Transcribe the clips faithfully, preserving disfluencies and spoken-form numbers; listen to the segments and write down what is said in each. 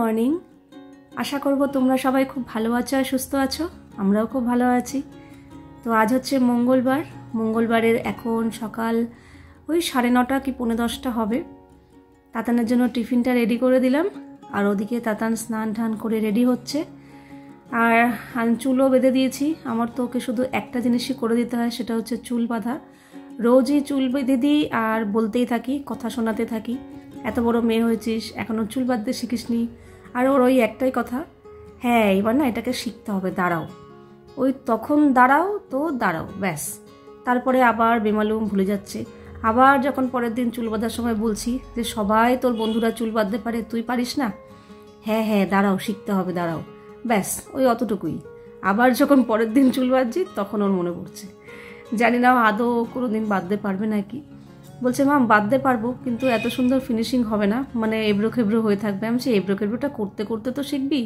Morning. আশা করব তোমরা সবাই খুব ভালো আছো আর সুস্থ আছো। আমরাও খুব ভালো আছি। তো আজ হচ্ছে মঙ্গলবার। মঙ্গলবারের এখন সকাল ওই সাড়ে নটা কি পৌনে দশটা হবে। তাতানের জন্য টিফিনটা রেডি করে দিলাম, আর ওদিকে তাতান স্নান টান করে রেডি হচ্ছে। আর আমি চুলও বেঁধে দিয়েছি। আমার তো ওকে শুধু একটা জিনিসই করে দিতে হয়, সেটা হচ্ছে চুল বাঁধা। রোজই চুল বেঁধে দিই আর বলতেই থাকি, কথা শোনাতে থাকি, এত বড় মেয়ে হয়েছিস এখনও চুল বাঁধতে শিখিসনি। আর ওর ওই একটাই কথা, হ্যাঁ এবার না এটাকে শিখতে হবে, দাঁড়াও। ওই তখন দাঁড়াও তো দাঁড়াও, ব্যাস। তারপরে আবার বেমালুম ভুলে যাচ্ছে। আবার যখন পরের দিন চুল বাঁধার সময় বলছি যে সবাই তোর বন্ধুরা চুল বাঁধতে পারে, তুই পারিস না, হ্যাঁ হ্যাঁ দাঁড়াও, শিখতে হবে, দাঁড়াও, ব্যাস ওই অতটুকুই। আবার যখন পরের দিন চুল বাঁধছি তখন ওর মনে পড়ছে। জানি না আদৌ কোনো দিন বাঁধতে পারবে নাকি। বলছে মাম বাঁধতে পারবো, কিন্তু এত সুন্দর ফিনিশিং হবে না, মানে এবড়ো খেবড়ো হয়ে থাকবে। আমি সে এবড়ো খেবড়োটা করতে করতে তো শিখবি।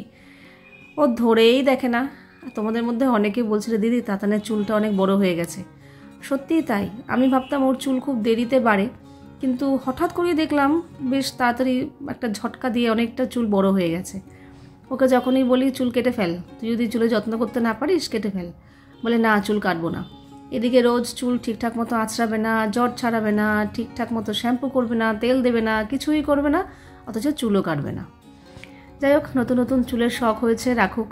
ও ধরেই দেখে না। তোমাদের মধ্যে অনেকে বলছিল দিদি তাতানের চুলটা অনেক বড় হয়ে গেছে। সত্যিই তাই। আমি ভাবতাম ওর চুল খুব দেরিতে বাড়ে, কিন্তু হঠাৎ করে দেখলাম বেশ তাড়াতাড়ি একটা ঝটকা দিয়ে অনেকটা চুল বড় হয়ে গেছে। ওকে যখনই বলি চুল কেটে ফেল, তুই যদি চুলে যত্ন করতে না পারিস কেটে ফেল, বলে না চুল কাটবো না। এদিকে রোজ চুল ঠিকঠাক মতো আঁচড়াবে না, জট ছাড়াবে না, ঠিকঠাক মতো শ্যাম্পু করবে না, তেল দেবে না, কিছুই করবে না, অথচ চুলও কাটবে না। যাই হোক, নতুন নতুন চুলের শখ হয়েছে, রাখুক,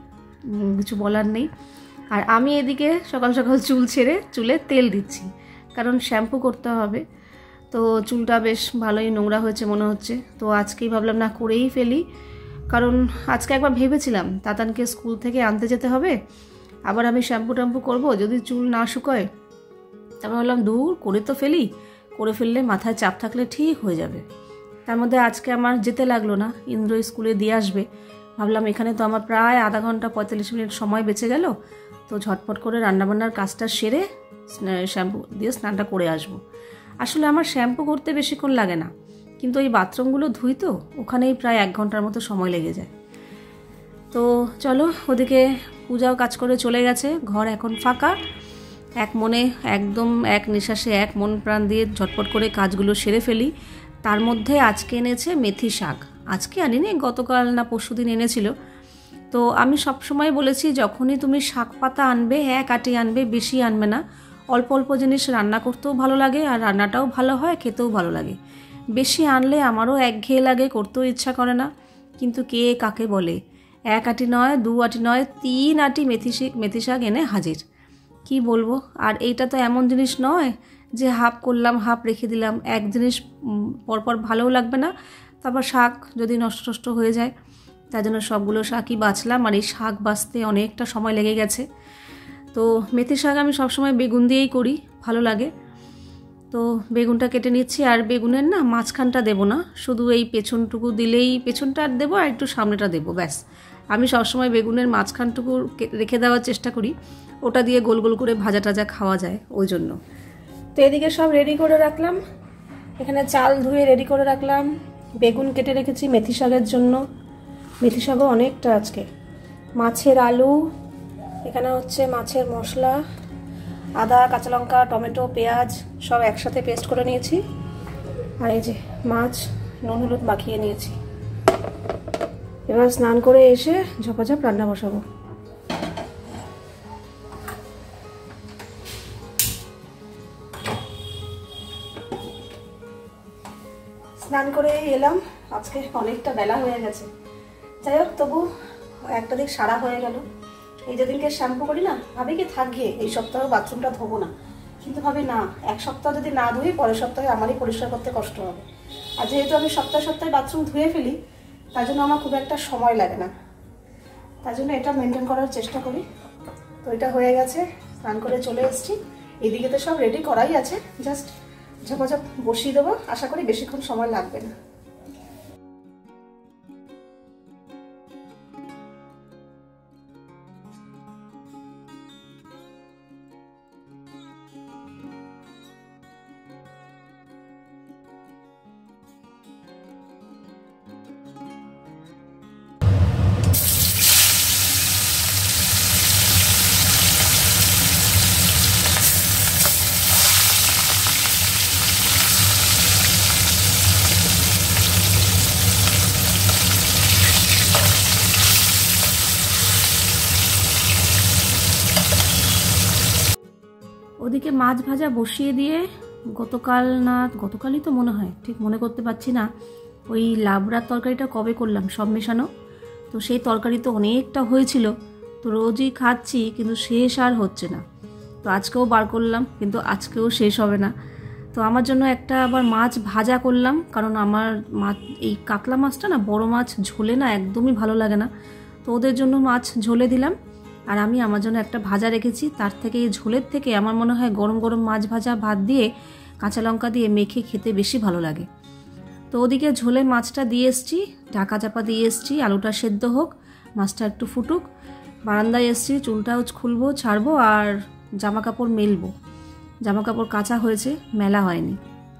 কিছু বলার নেই। আর আমি এদিকে সকাল সকাল চুল ছেড়ে চুলে তেল দিচ্ছি, কারণ শ্যাম্পু করতে হবে। তো চুলটা বেশ ভালোই নোংরা হয়েছে মনে হচ্ছে। তো আজকেই ভাবলাম না করেই ফেলি, কারণ আজকে একবার ভেবেছিলাম তাতানকে স্কুল থেকে আনতে যেতে হবে, আবার আমি শ্যাম্পু ট্যাম্পু করবো, যদি চুল না শুকোয়। তারপর ভাবলাম দূর করে তো ফেলি, করে ফেললে মাথায় চাপ থাকলে ঠিক হয়ে যাবে। তার মধ্যে আজকে আমার যেতে লাগলো না, ইন্দ্র স্কুলে দিয়ে আসবে। ভাবলাম এখানে তো আমার প্রায় আধা ঘন্টা পঁয়তাল্লিশ মিনিট সময় বেঁচে গেল, তো ঝটপট করে রান্নাবান্নার কাজটা সেরে শ্যাম্পু দিয়ে স্নানটা করে আসবো। আসলে আমার শ্যাম্পু করতে বেশিক্ষণ লাগে না, কিন্তু এই বাথরুমগুলো ধুই তো, ওখানেই প্রায় এক ঘন্টার মতো সময় লেগে যায়। তো চলো, ওদিকে পূজাও কাজ করে চলে গেছে, ঘর এখন ফাঁকা। এক মনে একদম এক নিঃশ্বাসে এক মন প্রাণ দিয়ে ঝটপট করে কাজগুলো সেরে ফেলি। তার মধ্যে আজকে এনেছে মেথি শাক। আজকে আনিনি, গতকাল না পরশু দিন এনেছিল। তো আমি সব সময় বলেছি যখনই তুমি শাক পাতা আনবে এক আটি আনবে, বেশি আনবে না। অল্প অল্প জিনিস রান্না করতেও ভালো লাগে, আর রান্নাটাও ভালো হয়, খেতেও ভালো লাগে। বেশি আনলে আমারও একঘেয়ে লাগে, করতেও ইচ্ছা করে না। কিন্তু কে কাকে বলে, এক আটি নয়, দু আটি নয়, তিন আটি মেথি মেথি শাক এনে হাজির। কি বলবো। আর এইটা তো এমন জিনিস নয় যে হাফ করলাম হাফ রেখে দিলাম, এক জিনিস পরপর ভালোও লাগবে না, তারপর শাক যদি নষ্ট নষ্ট হয়ে যায়। তার জন্য সবগুলো শাকই বাছলাম, আর এই শাক বাছতে অনেকটা সময় লেগে গেছে। তো মেথি শাক আমি সবসময় বেগুন দিয়েই করি, ভালো লাগে। তো বেগুনটা কেটে নিচ্ছি, আর বেগুনের না মাঝখানটা দেবো না, শুধু এই পেছনটুকু দিলেই, পেছনটা আর দেবো আর একটু সামনেটা দেবো, ব্যাস। আমি সবসময় বেগুনের মাঝখানটুকু রেখে দেওয়ার চেষ্টা করি, ওটা দিয়ে গোল গোল করে ভাজা টাজা খাওয়া যায়, ওই জন্য। তো এদিকে সব রেডি করে রাখলাম, এখানে চাল ধুয়ে রেডি করে রাখলাম, বেগুন কেটে রেখেছি মেথি শাকের জন্য। মেথি শাকও অনেকটা আজকে। মাছের আলু, এখানে হচ্ছে মাছের মশলা, আদা, কাঁচা লঙ্কা, টমেটো, পেঁয়াজ সব একসাথে পেস্ট করে নিয়েছি। আর এই যে মাছ নুন হলুদ মাখিয়ে নিয়েছি। এবার স্নান করে এসে ঝপাঝপ রান্না বসাবো। স্নান করে এলাম, আজকে অনেকটা বেলা হয়ে গেছে। যাই হোক, তবু একটা দিক সারা হয়ে গেল। এই যেদিনকে শ্যাম্পু করি না, ভাবি কি থাকবে এই সপ্তাহ বাথরুমটা ধোবো না, কিন্তু ভাবি না, এক সপ্তাহ যদি না ধুই পরের সপ্তাহে আমারই পরিষ্কার করতে কষ্ট হবে। আর যেহেতু আমি সপ্তাহে সপ্তাহে বাথরুম ধুয়ে ফেলি, তার জন্য আমার খুব একটা সময় লাগে না, তার জন্য এটা মেনটেন করার চেষ্টা করি। তো এটা হয়ে গেছে, স্নান করে চলে এসেছি। এদিকে তো সব রেডি করাই আছে, জাস্ট ঝপাঝপ বসিয়ে দেবো, আশা করি বেশিক্ষণ সময় লাগবে না। ওদিকে মাছ ভাজা বসিয়ে দিয়ে গতকাল না গতকালই তো মনে হয়, ঠিক মনে করতে পারছি না, ওই লাবড়ার তরকারিটা কবে করলাম সব মেশানো, তো সেই তরকারি তো অনেকটা হয়েছিল, তো রোজই খাচ্ছি কিন্তু শেষ আর হচ্ছে না। তো আজকেও বার করলাম, কিন্তু আজকেও শেষ হবে না। তো আমার জন্য একটা আবার মাছ ভাজা করলাম, কারণ আমার মাছ এই কাতলা মাছটা না বড় মাছ ঝোলে না একদমই ভালো লাগে না, তো ওদের জন্য মাছ ঝোলে দিলাম। আর আমি আমার জন্য একটা ভাজা রেখেছি, তার থেকে এই ঝোলের থেকে আমার মনে হয় গরম গরম মাছ ভাজা ভাত দিয়ে কাঁচা লঙ্কা দিয়ে মেখে খেতে বেশি ভালো লাগে। তো ওদিকে ঝোলে মাছটা দিয়ে এসছি, ঢাকা চাপা দিয়ে এসছি, আলুটা সেদ্ধ হোক, মাছটা একটু ফুটুক। বারান্দায় এসছি, চুলটাও খুলবো ছাড়বো আর জামা কাপড় মেলবো। জামা কাপড় কাচা হয়েছে, মেলা হয়নি।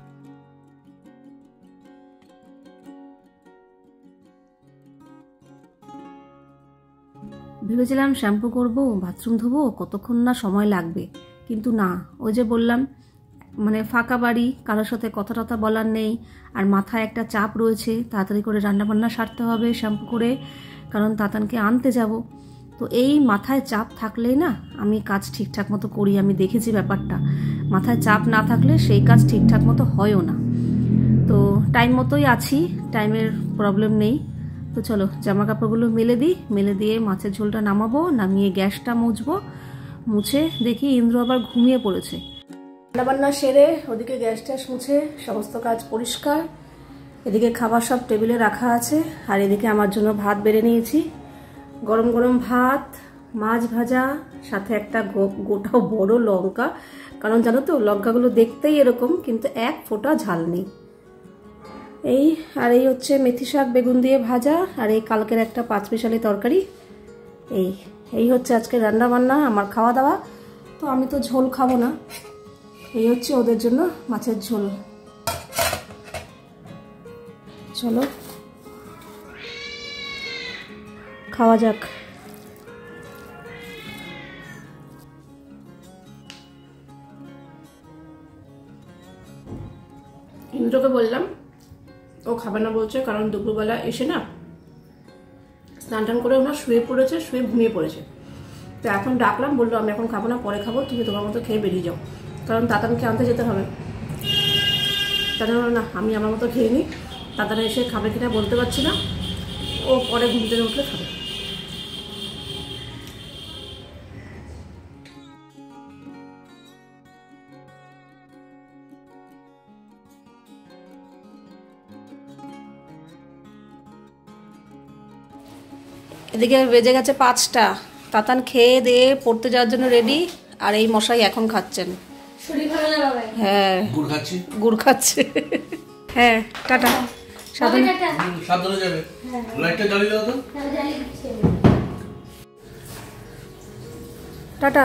ভেবেছিলাম শ্যাম্পু করব, বাথরুম ধোবো, কতক্ষণ না সময় লাগবে, কিন্তু না, ওই যে বললাম মানে ফাঁকা বাড়ি, কারোর সাথে কথা টথা বলার নেই, আর মাথায় একটা চাপ রয়েছে, তাড়াতাড়ি করে রান্নাবান্না সারতে হবে শ্যাম্পু করে, কারণ তাতানকে আনতে যাব। তো এই মাথায় চাপ থাকলেই না আমি কাজ ঠিকঠাক মতো করি, আমি দেখেছি ব্যাপারটা। মাথায় চাপ না থাকলে সেই কাজ ঠিকঠাক মতো হয়ও না। তো টাইম মতোই আছি, টাইমের প্রবলেম নেই। তো চলো জামা কাপড়গুলো মেলে দিই, মেলে দিয়ে মাছের ঝোলটা নামাবো, নামিয়ে গ্যাসটা মুছবো। মুছে দেখি ইন্দ্র আবার ঘুমিয়ে পড়েছে। রান্নাবান্না সেরে ওদিকে গ্যাস ট্যাস মুছে সমস্ত কাজ পরিষ্কার, এদিকে খাবার সব টেবিলে রাখা আছে, আর এদিকে আমার জন্য ভাত বেড়ে নিয়েছি। গরম গরম ভাত, মাছ ভাজা, সাথে একটা গোটা বড় লঙ্কা, কারণ জানো তো লঙ্কাগুলো দেখতেই এরকম, কিন্তু এক ফোঁটা ঝাল নেই। এই আর এই হচ্ছে মেথি শাক বেগুন দিয়ে ভাজা, আর এই কালকের একটা পাঁচ মিশালি তরকারি। এই এই হচ্ছে আজকে রান্না বান্না, আমার খাওয়া দাওয়া। তো আমি তো ঝোল খাবো না, এই হচ্ছে ওদের জন্য মাছের ঝোল। চলো খাওয়া যাক। ইন্দ্রকে বললাম, ও খাবে না বলছে, কারণ দুপুরবেলা এসে না স্নান টান করে ওনার শুয়ে পড়েছে, শুয়ে ঘুমিয়ে পড়েছে। তো এখন ডাকলাম, বললো আমি এখন খাবো না, পরে খাবো, তুমি তোমার মতো খেয়ে বেরিয়ে যাও, কারণ তাতানকে আনতে যেতে হবে। তাদের না আমি আমার মতো খেয়ে নিই, তাতারা এসে খাবে কিনা বলতে পারছি না, ও পরে ঘুম থেকে উঠলে খাবে। এদিকে বেজে গেছে পাঁচটা, তাতান খেয়ে দিয়ে পড়তে যাওয়ার জন্য রেডি, আর এই মশাই এখন খাচ্ছেন। হ্যাঁ গুড় খাচ্ছে। হ্যাঁ টাটা, সাবধানে যাবে, লাইটটা জ্বালিয়ে দাও তো। টাটা।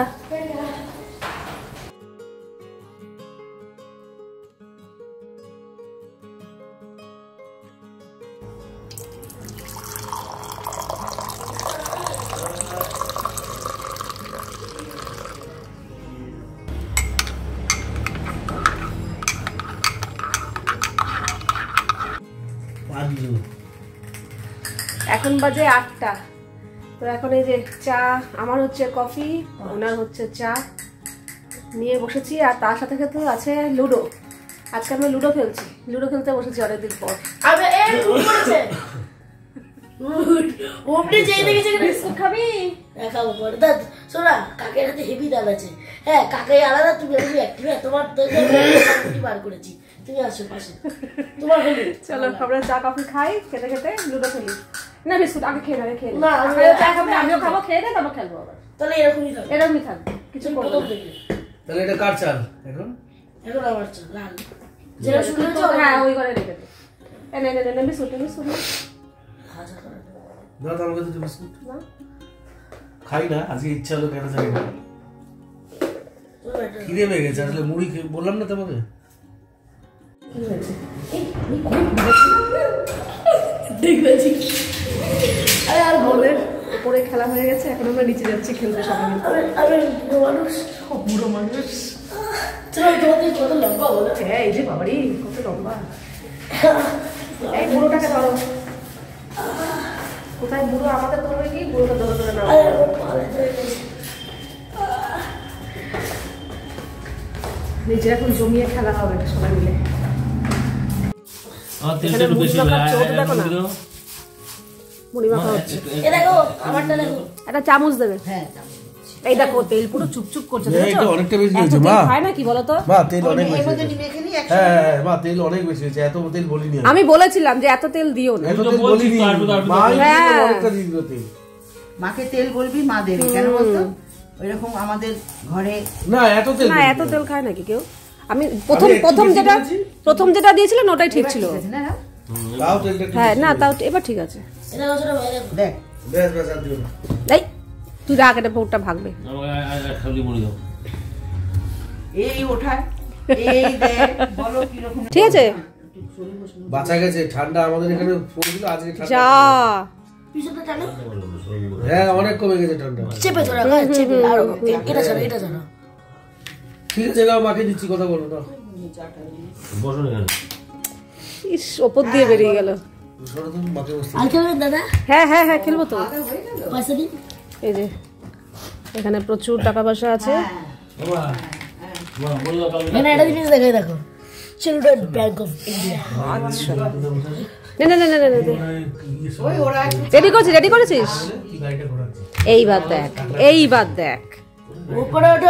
এখন বাজে আটটা, তো এখন এই যে চা, আমার হচ্ছে কফি, ওনার হচ্ছে চা নিয়ে বসেছি, আর তার সাথে সাথে আছে লুডো। আজকে আমরা লুডো খেলছি, লুডো খেলতে বসেছি অনেকদিন পর। খাবি খাবো পরে দাদ, শোনা কাকের হাতে হেভি দাল আছে। হ্যাঁ কাকাই আলাদা, তুমি তোমার বার করেছি, তুমি আসো পাশে তোমার হলি। চলো আমরা চা কফি খাই, খেতে খেতে লুডো খেলি। না বিস্কুট আগে খেয়ে নেবে, খেয়ে না আমিও খাবো, খেয়ে নেই তারপর খেলবো আবার। তাহলে এরকমই থাকবে, এরকমই থাকবে কিছু প্রথম থেকে। তাহলে এটা কার চাল এখন? এখন আমার চাল লাল, যেটা শুনেছো। হ্যাঁ ওই করে রেখে দে। এনে এনে এনে বিস্কুট বিস্কুট খাজা করে দাও, দাও আমাকে দুটো বিস্কুট। না খাই না, আজকে ইচ্ছা হলো, কেন জানি না, খিদে পেয়ে গেছে আসলে। মুড়ি বললাম না তোমাকে, উপরে খেলা হয়ে গেছে, এখন আমরা নিচে যাচ্ছি খেলতে সবাই। বুড়ো মানুষ, বুড়ো মানুষ কত লম্বা বলো। হ্যাঁ এই যে বাবারি কত লম্বা। এই বুড়োটাকে ধরো, কোথায় বুড়ো আমাদের ধরবে কি, বুড়োটা ধরে ধরে না। নিচে এখন জমিয়ে খেলা হবে সবাই মিলে। একটা চামচ দেবে। এই দেখো তেল পুরো চুপচুপ করছে, অনেকটা বেশি হয়েছে মা। খায় না কি বলতো মা, তেল অনেক বেশি হয়েছে। হ্যাঁ মা, তেল অনেক বেশি হয়েছে, এত তেল বলিনি আমি। বলেছিলাম যে এত তেল দিও না, এত তেল বলিনি মা, অনেকটা দিয়ে দিল তেল। মাকে তেল বলবি, মা দেবে কেন বলতো? ওইরকম আমাদের ঘরে না এত তেল না, এত তেল খায় নাকি কেউ? আমি প্রথম প্রথম যেটা প্রথম যেটা দিয়েছিলেন ওটাই ঠিক ছিল। হ্যাঁ না, তাও এবার ঠিক আছে। দেখ বেশ বেশ আর দিও না। এই তুই রাখ, এটা পোটটা ভাগবে। এই ওঠায় এই দেখ, বলো কি রকম। ঠিক আছে, বাঁচা গেছে। ঠান্ডা আমাদের এখানে পড়ছিল আজকে ঠান্ডা। যা হ্যাঁ অনেক কমে গেছে ঠান্ডা। চেপে ধরা গায়, চেপে আর এটা ছাড়া এটা ছাড়া। ঠিক আছে নাও, মাকে দিচ্ছি, কথা বলো না। বসো না। ইস, ওপর দিয়ে বেরিয়ে গেল। সরো তুমি, মাকে বসতে। আর খেলবেন দাদা? হ্যাঁ হ্যাঁ হ্যাঁ খেলবো তো। পয়সা দিন। এই যে এখানে প্রচুর টাকা পয়সা আছে। বাবা মা বললো কাল এখানে একটা জিনিস দেখাই, দেখো, চিলড্রেন ব্যাংক অফ ইন্ডিয়া। আচ্ছা, না না না না না, রেডি করছিস? রেডি করেছিস? এইবার দেখ, এইবার দেখ। উপরে ওটা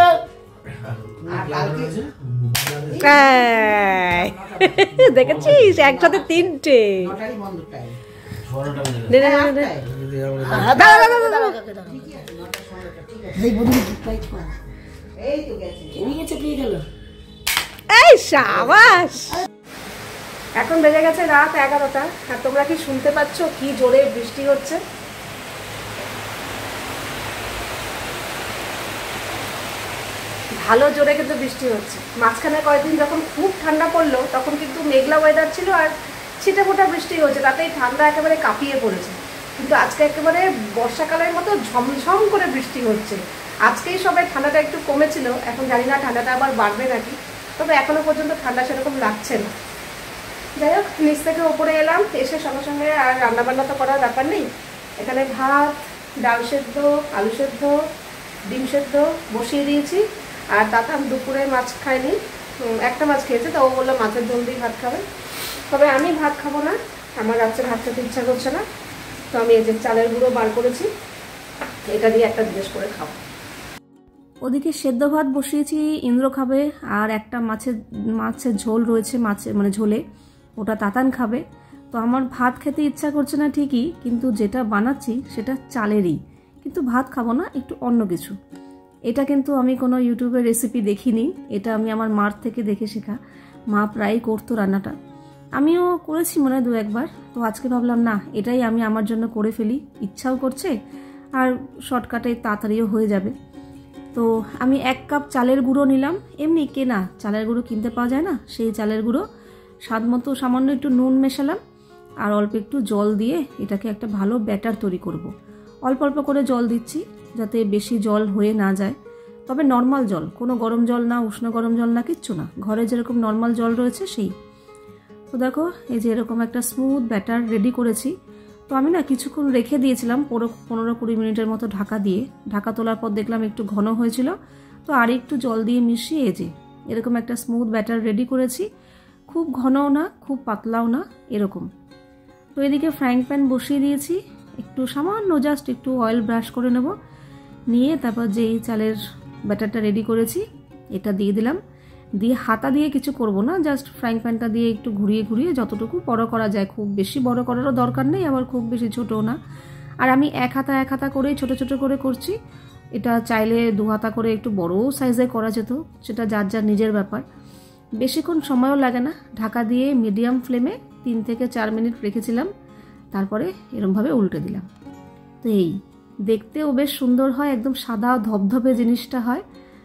দেখেছিস একসাথে তিনটে। এই সাবাস। এখন বেজে গেছে রাত এগারোটা, আর তোমরা কি শুনতে পাচ্ছ কি জোরে বৃষ্টি হচ্ছে? ভালো জোরে কিন্তু বৃষ্টি হচ্ছে। মাঝখানে কয়েকদিন যখন খুব ঠান্ডা পড়লো তখন কিন্তু মেঘলা ওয়েদার ছিল আর ছিটে ফোটা বৃষ্টি হচ্ছে, তাতেই ঠান্ডা একেবারে কাঁপিয়ে পড়েছে। কিন্তু আজকে একেবারে বর্ষাকালের মতো ঝমঝম করে বৃষ্টি হচ্ছে। আজকেই সবাই ঠান্ডাটা একটু কমেছিল, এখন জানি না ঠান্ডাটা আবার বাড়বে নাকি, তবে এখনো পর্যন্ত ঠান্ডা সেরকম লাগছে না। যাই হোক, নিচ থেকে ওপরে এলাম, এসে সঙ্গে সঙ্গে আর রান্নাবান্না তো করার ব্যাপার নেই। এখানে ভাত, ডাল সেদ্ধ, আলু সেদ্ধ, ডিম সেদ্ধ বসিয়ে দিয়েছি। আর তাতে আমি দুপুরে মাছ খাইনি, একটা মাছ খেয়েছে, তো ও বললো মাছের ঝোল দিয়ে ভাত খাবে। তবে আমি ভাত খাবো না, আমার রাত্রে ভাত খেতে ইচ্ছা করছে না, তো আমি এই যে চালের গুঁড়ো বার করেছি, এটা দিয়ে একটা জিনিস করে খাবো। ওদিকে সেদ্ধ ভাত বসিয়েছি, ইন্দ্র খাবে, আর একটা মাছের মাছের ঝোল রয়েছে, মাছের মানে ঝোলে, ওটা তাতান খাবে। তো আমার ভাত খেতে ইচ্ছা করছে না ঠিকই, কিন্তু যেটা বানাচ্ছি সেটা চালেরই, কিন্তু ভাত খাবো না, একটু অন্য কিছু। এটা কিন্তু আমি কোনো ইউটিউবের রেসিপি দেখিনি, এটা আমি আমার মার থেকে দেখে শেখা। মা প্রায়ই করতো রান্নাটা, আমিও করেছি মনে হয় দু একবার। তো আজকে ভাবলাম না, এটাই আমি আমার জন্য করে ফেলি, ইচ্ছাও করছে আর শর্টকাটে তাড়াতাড়িও হয়ে যাবে। তো আমি এক কাপ চালের গুঁড়ো নিলাম, এমনি কেনা চালের গুঁড়ো কিনতে পাওয়া যায় না, সেই চালের গুঁড়ো। স্বাদ মতো সামান্য একটু নুন মেশালাম আর অল্প একটু জল দিয়ে এটাকে একটা ভালো ব্যাটার তৈরি করব। অল্প অল্প করে জল দিচ্ছি যাতে বেশি জল হয়ে না যায়, তবে নর্মাল জল, কোনো গরম জল না, উষ্ণ গরম জল না, কিচ্ছু না, ঘরে যেরকম নর্মাল জল রয়েছে সেই। তো দেখো এই যে এরকম একটা স্মুথ ব্যাটার রেডি করেছি। তো আমি না কিছুক্ষণ রেখে দিয়েছিলাম, পুরো পনেরো কুড়ি মিনিটের মতো ঢাকা দিয়ে। ঢাকা তোলার পর দেখলাম একটু ঘন হয়েছিল, তো আর একটু জল দিয়ে মিশিয়ে এই যে এরকম একটা স্মুথ ব্যাটার রেডি করেছি। খুব ঘনও না, খুব পাতলাও না, এরকম। তো এদিকে ফ্রাইং প্যান বসিয়ে দিয়েছি, একটু সামান্য জাস্ট একটু অয়েল ব্রাশ করে নেব, নিয়ে তারপর যেই চালের ব্যাটারটা রেডি করেছি এটা দিয়ে দিলাম, দিয়ে হাতা দিয়ে কিছু করব না, জাস্ট ফ্রাইং প্যানটা দিয়ে একটু ঘুরিয়ে ঘুরিয়ে যতটুকু বড় করা যায়, খুব বেশি বড় করারও দরকার নেই, আবার খুব বেশি ছোটও না। আর আমি এক হাতা এক হাতা করেই ছোট ছোট করে করছি। এটা চাইলে দু হাতা করে একটু বড়ও সাইজে করা যেত, সেটা যার যার নিজের ব্যাপার। বেশিক্ষণ সময়ও লাগে না, ঢাকা দিয়ে মিডিয়াম ফ্লেমে তিন থেকে চার মিনিট রেখেছিলাম, তারপরে এরমভাবে উল্টে দিলাম। তো এই দেখতেও বেশ সুন্দর হয়, একদম সাদা ধবধবে জিনিসটা হয়,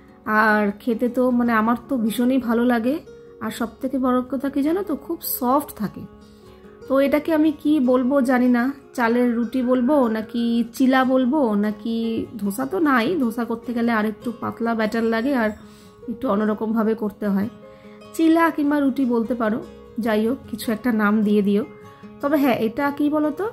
আর খেতে তো মানে আমার তো ভীষণই ভালো লাগে। আর সব থেকে বড় কথা কি জানো তো, খুব সফট থাকে। তো এটাকে আমি কি বলবো জানি না, চালের রুটি বলবো নাকি চিলা বলবো নাকি, ধোসা তো নাই, ধোসা করতে গেলে আর একটু পাতলা ব্যাটার লাগে আর একটু অন্যরকমভাবে করতে হয়, চিলা কিংবা রুটি বলতে পারো, যাই হোক কিছু একটা নাম দিয়ে দিও। তবে হ্যাঁ, এটা কি বলো তো,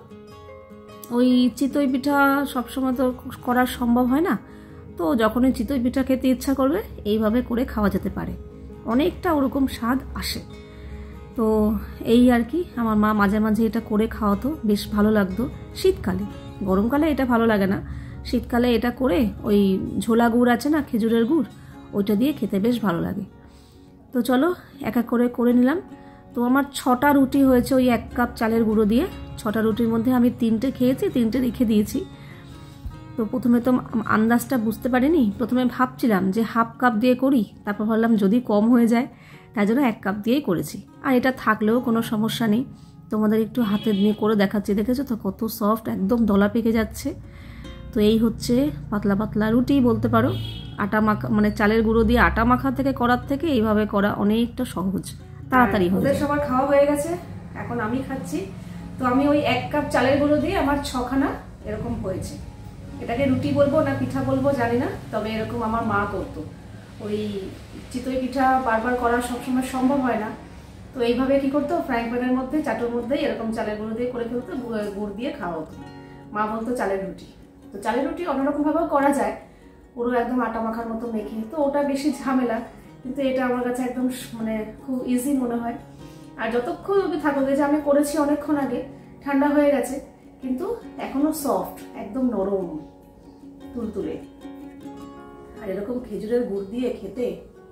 ওই চিতই পিঠা সবসময় তো করা সম্ভব হয় না, তো যখনই চিতই পিঠা খেতে ইচ্ছা করবে এইভাবে করে খাওয়া যেতে পারে, অনেকটা ওরকম স্বাদ আসে। তো এই আর কি, আমার মা মাঝে মাঝে এটা করে খাওয়াতো, বেশ ভালো লাগতো শীতকালে। গরমকালে এটা ভালো লাগে না, শীতকালে এটা করে ওই ঝোলা গুড় আছে না, খেজুরের গুড়, ওইটা দিয়ে খেতে বেশ ভালো লাগে। তো চলো এক এক করে করে নিলাম। তো আমার ছটা রুটি হয়েছে ওই এক কাপ চালের গুঁড়ো দিয়ে। ছটা রুটির মধ্যে আমি তিনটে খেয়েছি, তিনটে রেখে দিয়েছি। তো প্রথমে তো আন্দাজটা বুঝতে পারিনি, প্রথমে ভাবছিলাম যে হাফ কাপ দিয়ে করি, তারপর ভাবলাম যদি কম হয়ে যায়, তাই জন্য এক কাপ দিয়েই করেছি। আর এটা থাকলেও কোনো সমস্যা নেই, তোমাদের একটু হাতে নিয়ে করে দেখাচ্ছি। দেখেছো তো কত সফট, একদম দলা পেকে যাচ্ছে। তো এই হচ্ছে পাতলা পাতলা রুটি বলতে পারো। আটা মাখা মানে চালের গুঁড়ো দিয়ে আটা মাখা থেকে করার থেকে এইভাবে করা অনেকটা সহজ, তাড়াতাড়ি হয়। ওদের সবার খাওয়া হয়ে গেছে, এখন আমি খাচ্ছি। তো আমি ওই এক কাপ চালের গুঁড়ো দিয়ে আমার ছখানা এরকম হয়েছে। এটাকে রুটি বলবো না পিঠা বলবো জানি না, তবে এরকম আমার মা করতো। ওই চিতই পিঠা বারবার করা সবসময় সম্ভব হয় না, তো এইভাবে কি করতো, ফ্রাইং প্যানের মধ্যে চাটুর মধ্যে এরকম চালের গুঁড়ো দিয়ে করে ফেলতো, গুড় দিয়ে খাওয়া হতো। মা বলতো চালের রুটি। তো চালের রুটি অন্যরকম ভাবেও করা যায়, পুরো একদম আটা মাখার মতো মেখে, তো ওটা বেশি ঝামেলা, কিন্তু এটা আমার কাছে একদম মানে খুব ইজি মনে হয়। আর যতক্ষণ অবধি থাকো, যে আমি করেছি অনেকক্ষণ আগে, ঠান্ডা হয়ে গেছে, কিন্তু এখনো সফট, একদম নরম তুলতুলে। আর এরকম খেজুরের গুড় দিয়ে খেতে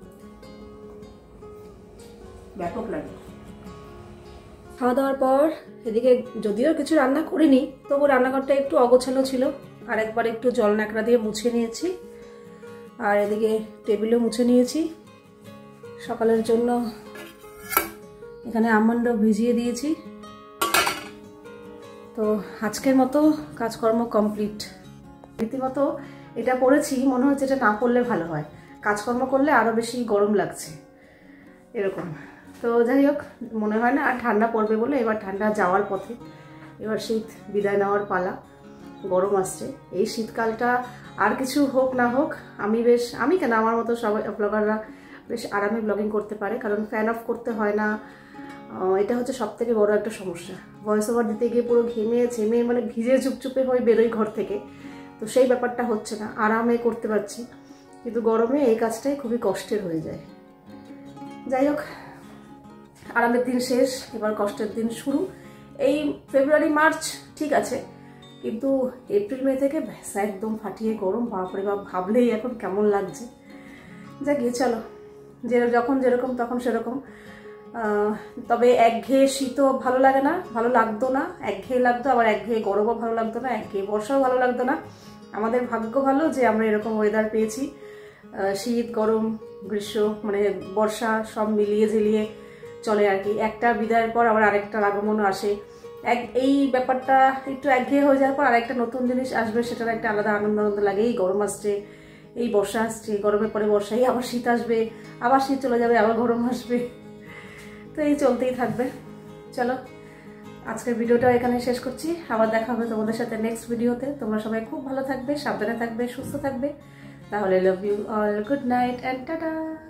ব্যাপক লাগে। খাওয়া দাওয়ার পর এদিকে যদিও কিছু রান্না করিনি, তবু রান্নাঘরটা একটু অগোছালো ছিল, আর একবার একটু জল ন্যাকড়া দিয়ে মুছে নিয়েছি। আর এদিকে টেবিলও মুছে নিয়েছি। সকালের জন্য এখানে আমন্ডও ভিজিয়ে দিয়েছি। তো আজকের মতো কাজকর্ম কমপ্লিট। রীতিমতো এটা পরেছি, মনে হচ্ছে এটা না পরলে ভালো হয়, কাজকর্ম করলে আরও বেশি গরম লাগছে এরকম। তো যাই হোক, মনে হয় না আর ঠান্ডা পড়বে বলে। এবার ঠান্ডা যাওয়ার পথে, এবার শীত বিদায় নেওয়ার পালা, গরম আসছে। এই শীতকালটা আর কিছু হোক না হোক, আমি বেশ, আমি কেন আমার মতো সবাই ব্লগাররা বেশ আরামে ব্লগিং করতে পারে, কারণ ফ্যান অফ করতে হয় না। এটা হচ্ছে সব থেকে বড় একটা সমস্যা। ভয়েস ওভার দিতে গিয়ে পুরো ঘেমে ঝেমে মানে ভিজে চুপচুপে হয়ে বেরোই ঘর থেকে, তো সেই ব্যাপারটা হচ্ছে না, আরামে করতে পারছি। কিন্তু গরমে এই কাজটাই খুবই কষ্টের হয়ে যায়। যাই হোক, আরামের দিন শেষ, এবার কষ্টের দিন শুরু। এই ফেব্রুয়ারি মার্চ ঠিক আছে, কিন্তু এপ্রিল মে থেকে ভ্যাসা একদম ফাটিয়ে গরম, বাপরে বাপ, ভাবলেই এখন কেমন লাগছে। যা গিয়ে চলো, যে যখন যেরকম তখন সেরকম। তবে একঘেয়ে শীতও ভালো লাগে না, ভালো লাগতো না, একঘেয়ে লাগতো, আবার একঘেয়ে গরমও ভালো লাগতো না, একঘেয়ে বর্ষাও ভালো লাগতো না। আমাদের ভাগ্য ভালো যে আমরা এরকম ওয়েদার পেয়েছি, শীত গরম গ্রীষ্ম মানে বর্ষা সব মিলিয়ে ঝিলিয়ে চলে আর কি। একটা বিদায়ের পর আবার আরেকটার আগমনও আসে। এক এই ব্যাপারটা একটু একঘেয়ে হয়ে যাওয়ার পর আরেকটা নতুন জিনিস আসবে, সেটার একটা আলাদা আনন্দ আনন্দ লাগে। এই গরম আসছে, এই বর্ষা আসছে, গরমের পরে বর্ষা, এই আবার শীত আসবে, আবার শীত চলে যাবে, আবার গরম আসবে, তো এই চলতেই থাকবে। চলো, আজকের ভিডিওটা এখানে শেষ করছি, আবার দেখা হবে তোমাদের সাথে নেক্সট ভিডিওতে। তোমরা সবাই খুব ভালো থাকবে, সাবধানে থাকবে, সুস্থ থাকবে। তাহলে love you all, good night and tata.